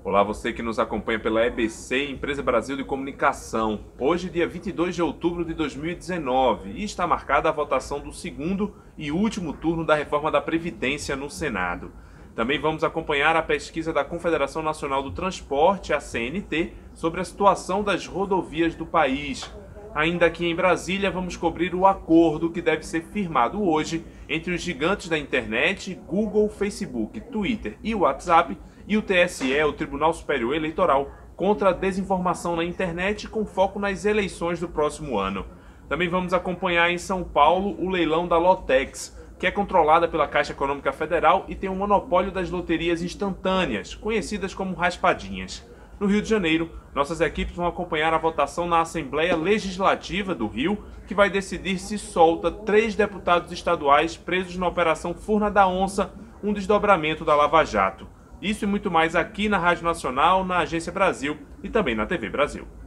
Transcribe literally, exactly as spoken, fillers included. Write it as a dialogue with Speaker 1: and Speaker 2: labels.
Speaker 1: Olá, você que nos acompanha pela E B C, Empresa Brasil de Comunicação. Hoje, dia vinte e dois de outubro de dois mil e dezenove, e está marcada a votação do segundo e último turno da reforma da Previdência no Senado. Também vamos acompanhar a pesquisa da Confederação Nacional do Transporte, a C N T, sobre a situação das rodovias do país. Ainda aqui em Brasília, vamos cobrir o acordo que deve ser firmado hoje entre os gigantes da internet, Google, Facebook, Twitter e WhatsApp, e o T S E, o Tribunal Superior Eleitoral, contra a desinformação na internet com foco nas eleições do próximo ano. Também vamos acompanhar em São Paulo o leilão da Lotex, que é controlada pela Caixa Econômica Federal e tem um monopólio das loterias instantâneas, conhecidas como raspadinhas. No Rio de Janeiro, nossas equipes vão acompanhar a votação na Assembleia Legislativa do Rio, que vai decidir se solta três deputados estaduais presos na Operação Furna da Onça, um desdobramento da Lava Jato. Isso e muito mais aqui na Rádio Nacional, na Agência Brasil e também na T V Brasil.